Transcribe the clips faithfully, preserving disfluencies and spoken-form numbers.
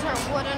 are wooden.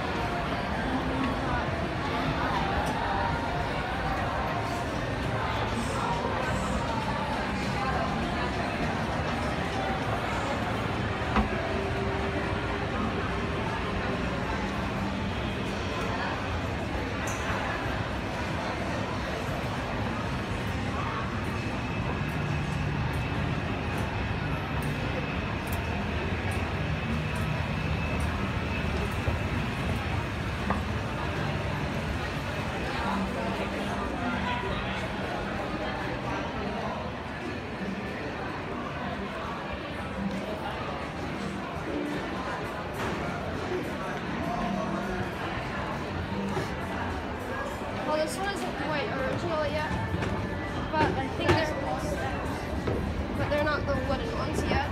This one isn't quite original yet, but I think they're, but they're not the wooden ones yet.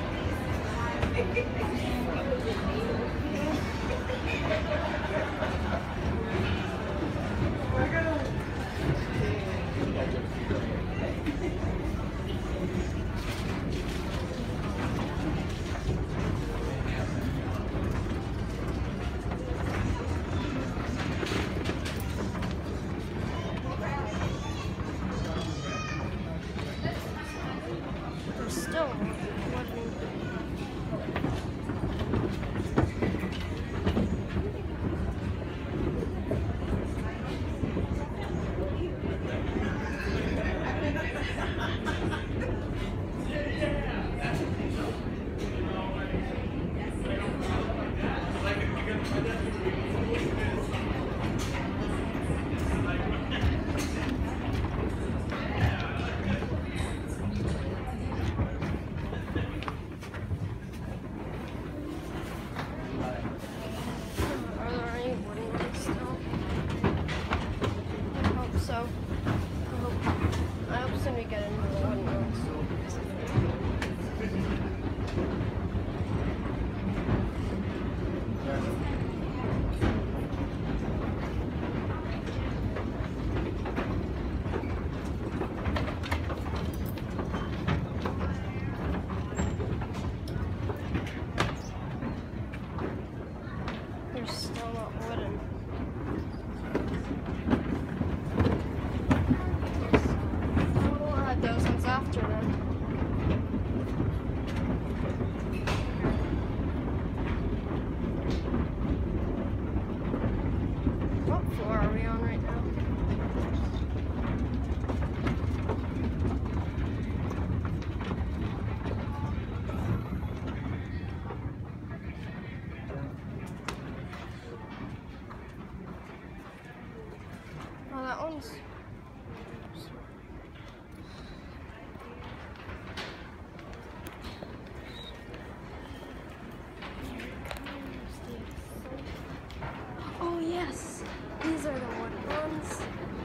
Oh yes, these are the wooden ones.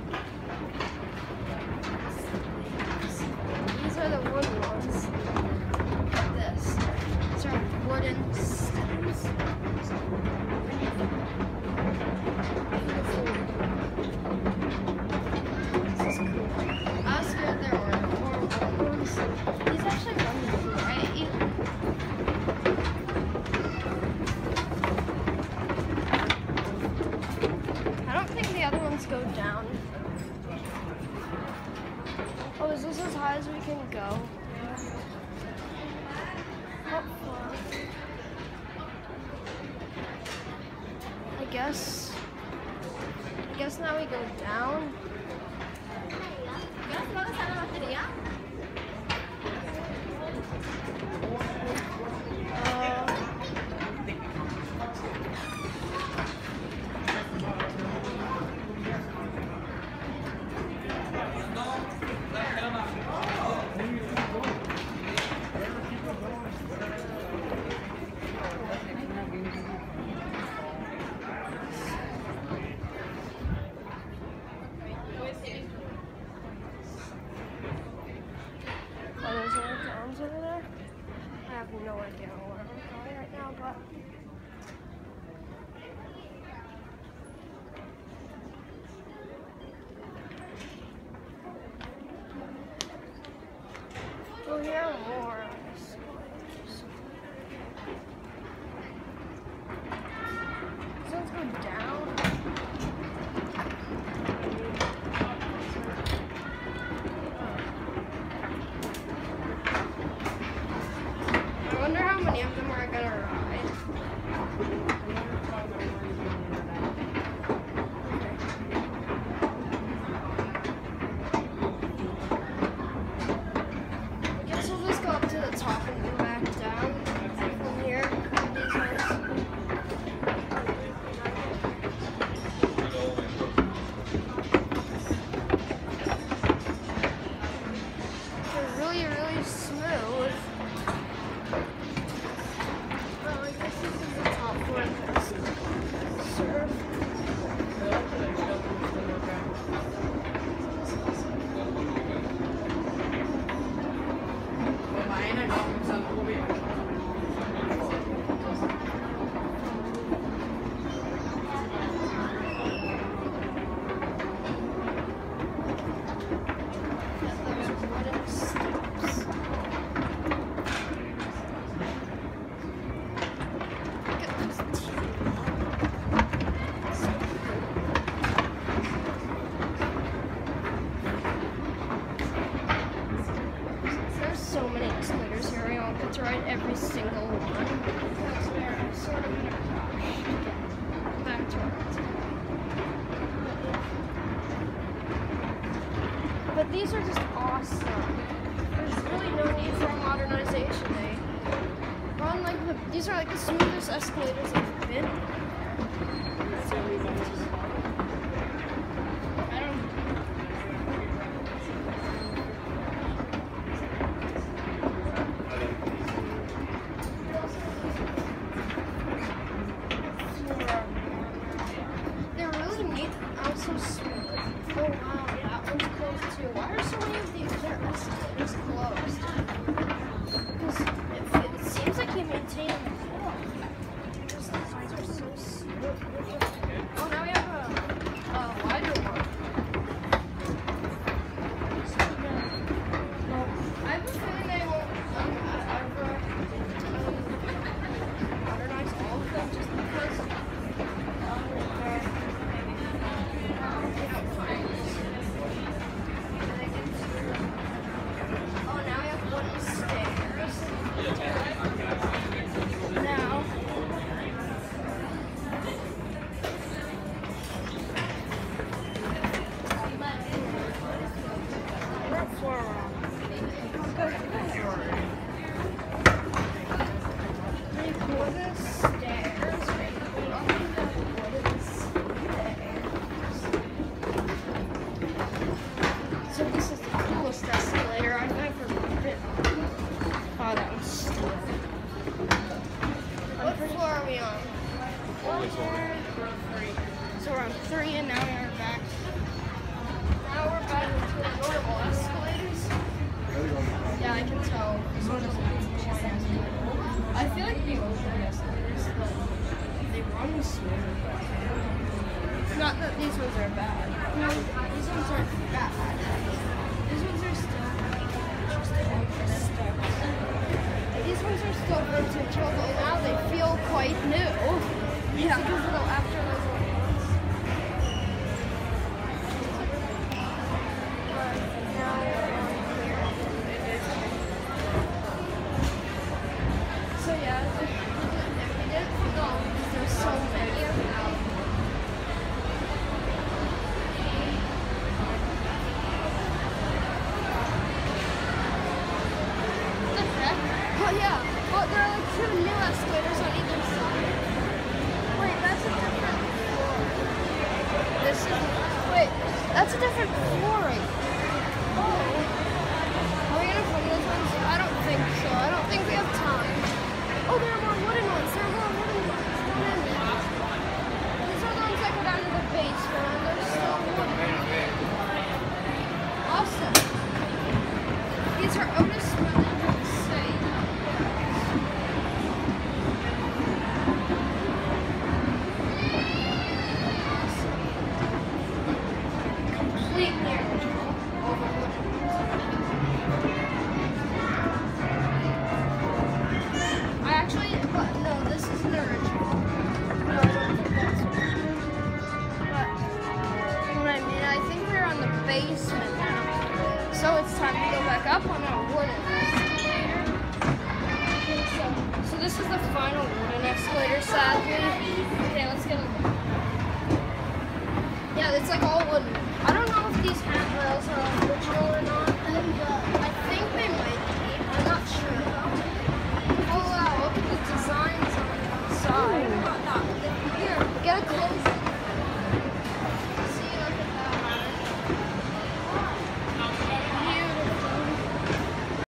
These are the wooden ones. Look at this. These are wooden stems. Go down. Oh, is this as high as we can go? Oh, I guess. I guess now we go down. No idea where I'm going right now, but we'll hear more on Escalators. But these are just awesome. There's really no need for modernization. They run like the, these are like the smoothest escalators I've been in. I don't They're really neat. Also smooth. Oh wow, that one's closed too. Why are so many of these other escalators closed? Because it, it seems like you maintain them before. These ones are so smooth. Oh, now we have a, a wider one. Well, I have a feeling they won't um, ever um, modernize all of them just because um, they're Oh, now we have wooden stairs. Now, what floor are we on? Wooden stairs. Wait, wait, oh, we have wooden stairs. So this is the coolest escalator I've ever been on. Oh, that was stupid. What floor are we on? One, two, three. So we're on three, and now we are back. Now we're back to normal escalators. Yeah, I can tell. This one doesn't have much escalator. I feel like the older escalators, but they run smooth. Not that these ones are bad. No, these ones aren't bad. These ones are still interesting. These ones are still vintage, although now they feel quite new. Yeah, because little after those ones. But now we're on here. So yeah, if we didn't know, because there's so many of them. Oh yeah, well there are like two new escalators on either side. Wait, that's a different floor. This is, wait, that's a different floor right there. Oh. Are we gonna film those ones? I don't think so. I don't think we have time. Oh, there are more wooden ones. There are more wooden ones. Don't end it. These are the ones that go down to the basement and they're still wooden. Awesome. These are Otis basement now. So it's time to go back up on our wooden escalator. So, so this is the final wooden escalator, sadly.